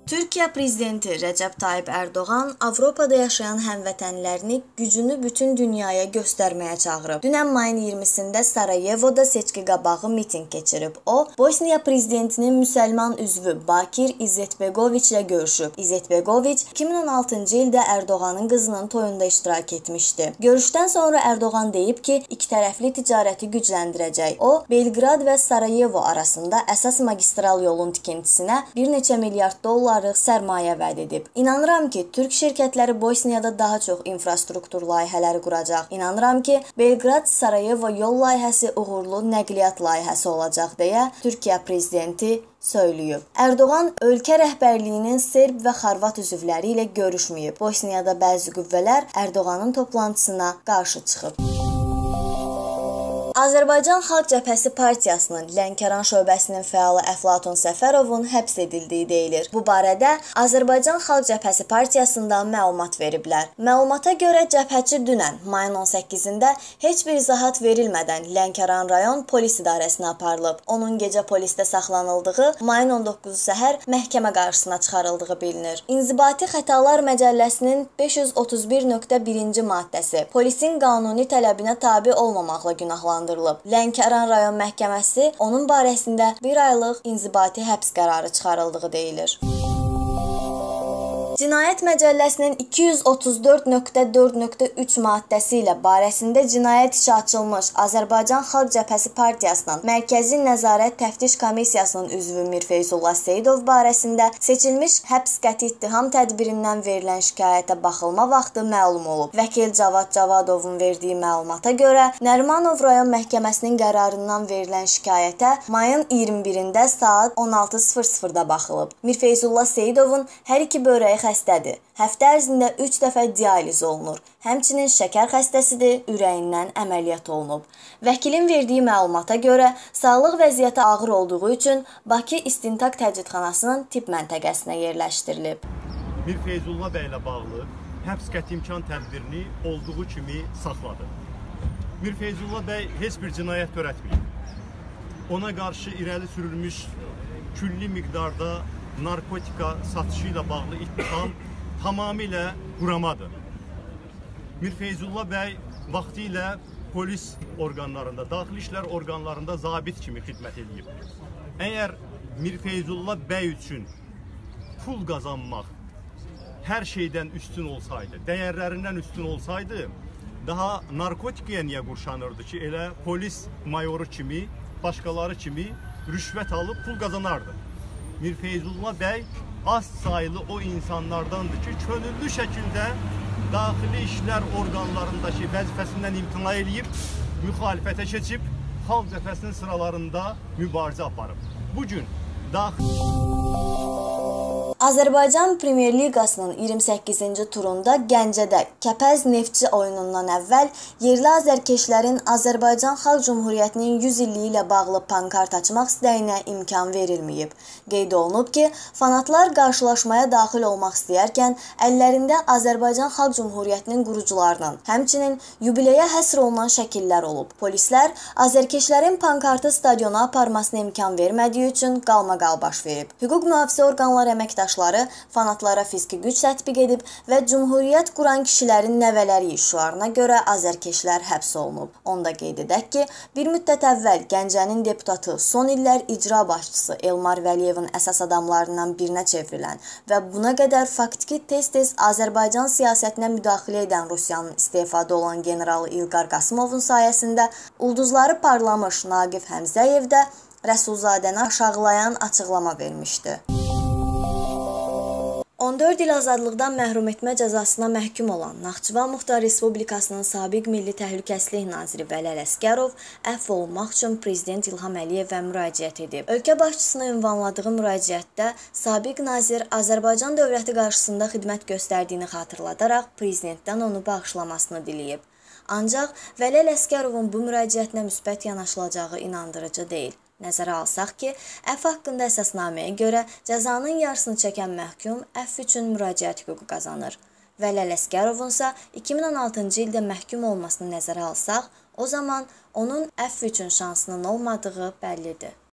Türkiyə prezidenti Rəcəb Tayyib Ərdoğan Avropada yaşayan həmvətənlərini gücünü bütün dünyaya göstərməyə çağırıb. Dünən mayın 20-sində Sarayevoda seçki qabağı mitinq keçirib. O, Bosniya prezidentinin müsəlman üzvü Bakir İzzetbegoviç ilə görüşüb. İzzetbegoviç 2016-cı ildə Ərdoğanın qızının toyunda iştirak etmişdi. Görüşdən sonra Ərdoğan deyib ki, ikitərəfli ticarəti gücləndirəcək. O, Belqrad və Sarayevo arasında əsas magistral yolun tikintisinə bir neçə milyard dollar sərmayə vəd edib. İnanıram ki, türk şirkətləri Bosniyada daha çox infrastruktur layihələri quracaq. İnanıram ki, Belqrad-Sarayevo yol layihəsi uğurlu nəqliyyat layihəsi olacaq deyə Türkiyə prezidenti söyləyib. Ərdoğan ölkə rəhbərliyinin Serb və Xorvat üzvləri ilə görüşməyib. Bosniyada bəzi qüvvələr Ərdoğanın toplantısına qarşı çıxıb. Azərbaycan Xalq Cəbhəsi Partiyasının Lənkəran şöbəsinin fəalı Əflatun Səfərovun həbs edildiyi deyilir. Bu barədə Azərbaycan Xalq Cəbhəsi Partiyasında məlumat veriblər. Məlumata görə cəbhəçi dünən, mayın 18-də heç bir izahat verilmədən Lənkəran rayon polis idarəsinə aparılıb. Onun gecə polisdə saxlanıldığı, mayın 19-u səhər məhkəmə qarşısına çıxarıldığı bilinir. İnzibati Xətalar Məcəlləsinin 531.1-ci maddəsi polisin qanuni tələbinə tabe olmamaqla günahlandırılır. Lənkəran rayon məhkəməsi onun barəsində bir aylıq inzibati həbs qərarı çıxarıldığı deyilir. Cinayət Məcəlləsinin 234.4.3 maddəsi ilə barəsində cinayət işi açılmış Azərbaycan Xalq Cəbhəsi Partiyasının Mərkəzi Nəzarət Təftiş Komissiyasının üzvü Mirfeyzullah Seyidov barəsində seçilmiş həbs qəti ittiham tədbirindən verilən şikayətə baxılma vaxtı məlum olub. Vəkil Cavad Cavadovun verdiyi məlumata görə Nərimanov rayon məhkəməsinin qərarından verilən şikayətə mayın 21-də saat 16:00-da baxılıb. Mirfeyzullah Seyidovun hər iki böbrəyi xəstədir. Həftə ərzində 3 dəfə dializ olunur. Həmçinin şəkər xəstəsidir, ürəyindən əməliyyat olunub. Vəkilin verdiyi məlumata görə sağlıq vəziyyəti ağır olduğu üçün Bakı İstintaq Təcridxanasının tibb məntəqəsinə yerləşdirilib. Mirfeyzullah bəy ilə bağlı həbs qəti imkan tədbirini olduğu kimi saxladı. Mirfeyzullah bəy heç bir cinayət törətməyib. Ona qarşı irəli sürülmüş külli miqdarda narkotika satışı ilə bağlı ittiham tamamilə quramadır. Mirfeyzullah bəy vaxtilə polis orqanlarında, daxili işlər orqanlarında zabit kimi xidmət edib. Əgər Mirfeyzullah bəy üçün pul qazanmaq hər şeydən üstün olsaydı, dəyərlərindən üstün olsaydı, daha narkotikaya niyə qurşanırdı ki, elə polis mayoru kimi, başqaları kimi rüşvət alıb pul qazanardı. Mirfeyzullah bəy az sayılı o insanlardandır ki, könüllü şəkildə daxili işlər orqanlarındakı vəzifəsindən imtina eləyib, müxalifətə keçib, Xalq Cəbhəsinin sıralarında mübarizə aparıb. Bugün Azərbaycan Premyer Liqasının 28-ci turunda Gəncədə Kəpəz Neftçi oyunundan əvvəl yerli azərkeşlərin Azərbaycan Xalq Cümhuriyyətinin 100 illiyi ilə bağlı pankart açmaq istəyinə imkan verilməyib. Qeyd olunub ki, fanatlar qarşılaşmaya daxil olmaq istəyərkən əllərində Azərbaycan Xalq Cümhuriyyətinin qurucularının, həmçinin yubileyə həsr olunan şəkillər olub. Polislər azərkeşlərin pankartı stadiona aparmasına imkan vermədiyi üçün qalmaqal baş verib. Hüquq mühafizə orqanları əməkdaşları fanatlara fiziki güc tətbiq edib və Cümhuriyyət quran kişilərin nəvələri şüarına görə azərkeşlər həbs olunub. Onda qeyd edək ki, bir müddət əvvəl Gəncənin deputatı, son illər icra başçısı Elmar Vəliyevin əsas adamlarından birinə çevrilən və buna qədər faktiki tez-tez Azərbaycan siyasətinə müdaxilə edən Rusiyanın istefada olan generalı İlqar Qasımovun sayəsində ulduzları parlamış Naqif Həmzəyev də Rəsulzadəni aşağılayan açıqlama vermişdi. 14 il azadlıqdan məhrum etmə cəzasına məhkum olan Naxçıvan Muxtar Respublikasının sabiq Milli Təhlükəsizlik naziri Vəlal Əsgərov əfv olunmaq üçün Prezident İlham Əliyevə müraciət edib. Ölkə başçısına ünvanladığı müraciətdə sabiq nazir Azərbaycan dövləti qarşısında xidmət göstərdiyini xatırladaraq Prezidentdən onu bağışlamasını diləyib. Ancaq Vəlal Əsgərovun bu müraciətinə müsbət yanaşılacağı inandırıcı deyil. Nəzərə alsaq ki, əfv haqqında əsasnaməyə görə cəzanın yarısını çəkən məhkum əfv üçün müraciət hüququ qazanır. Vəlal Əsgərovun isə 2016-cı ildə məhkum olmasını nəzərə alsaq, o zaman onun əfv üçün şansının olmadığı bəllidir.